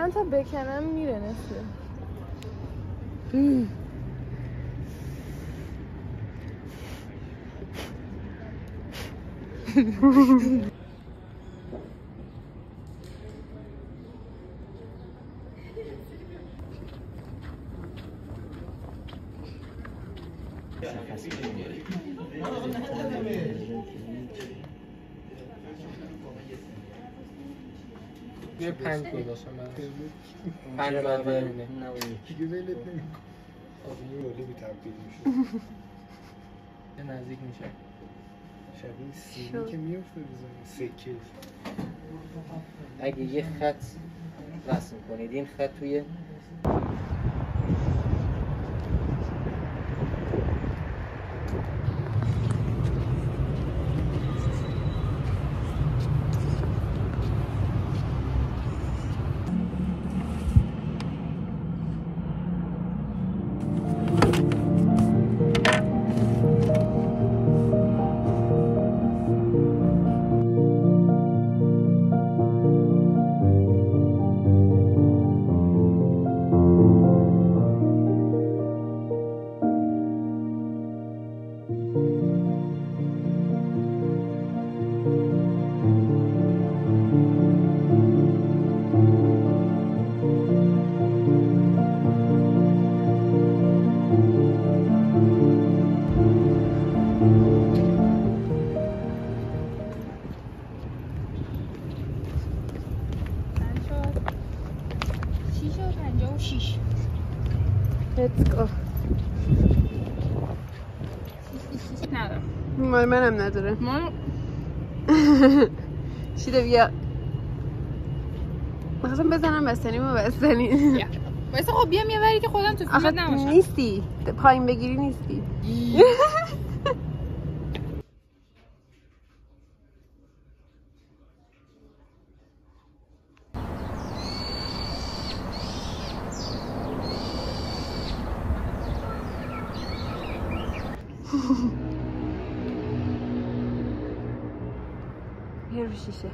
الان تا بکنم میره نصفه. یه 5 گذاشتم من 5 بعد ببینه دیگه ولت نمی‌کنه. آبی رولی بی تبدیل میشه. یه نزدیک میشه. شبیه سیمی که میفته بزنه سکه. اگه یه خط رسم کنید این خط توی Let's go. نداره. مال منم نداره. مال شیده بیا. میخواستم بزنم بستنی و بستنی. واسه خب بیام یه وری که خودم تو فیلمت نباشم. نیستی. پایین بگیری نیستی. یه رو شیشه.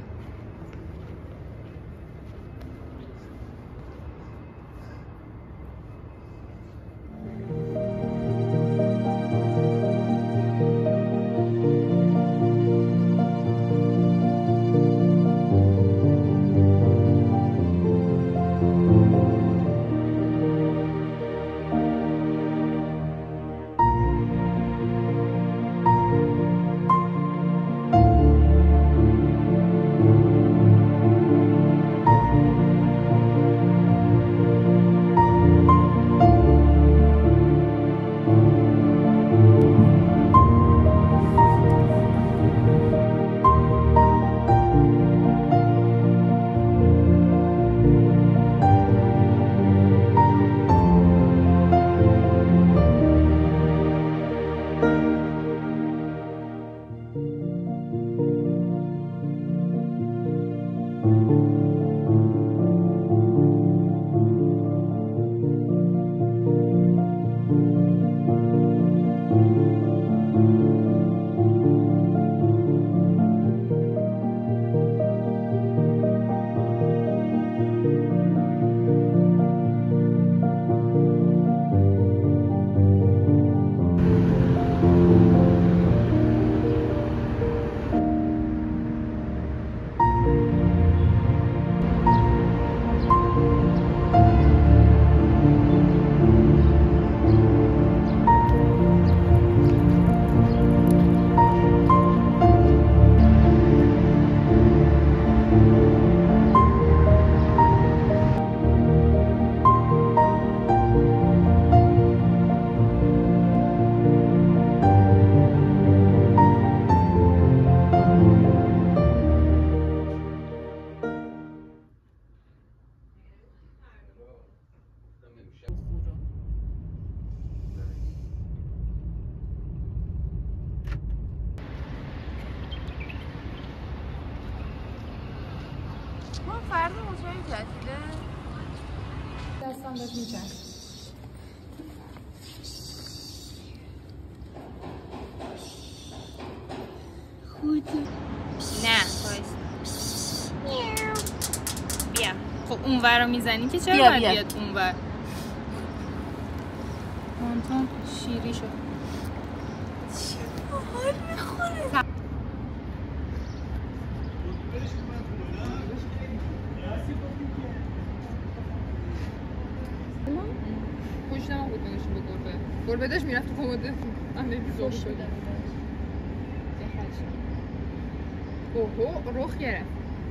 فردا مطمئن تعطیله؟ دستم بهت میچن. خودی نه بایست. بیا خب اونور رو میزنی که چرا بیا، باید بیا. بیاد اونور؟ تون شیری شد. خوش نما بود نگشون به گربه. گربه داشت میرفت تو کموده. خوش شده. اوهو رخ گرفت.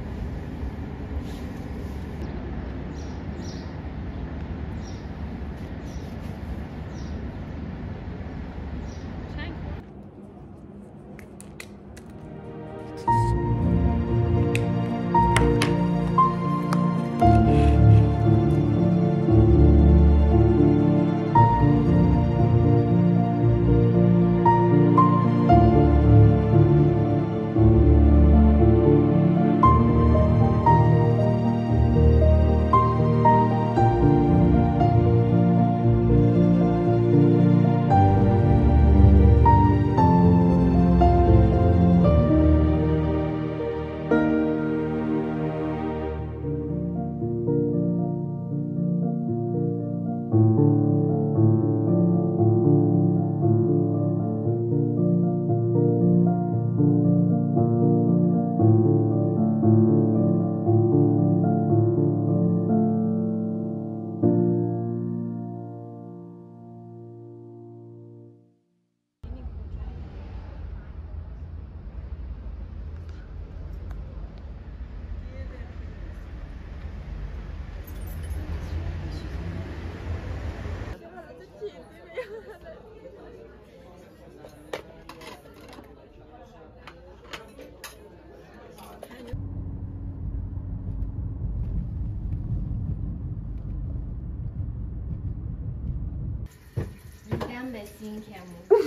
میگم به سینکمون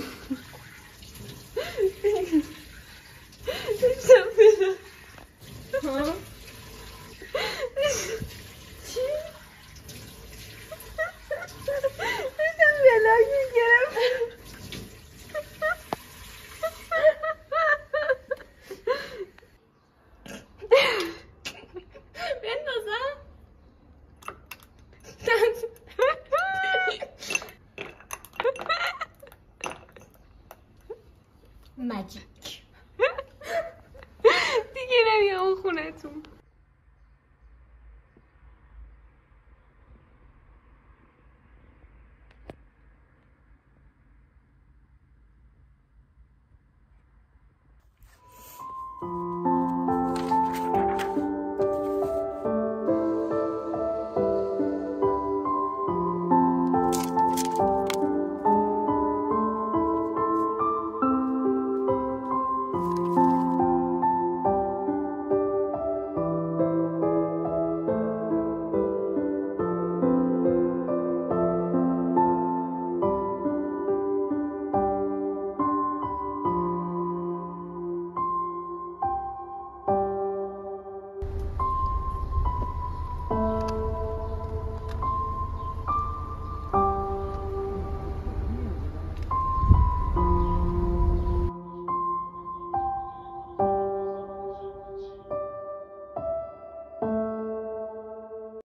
ماجیک دیگه نمیام اون خونتون.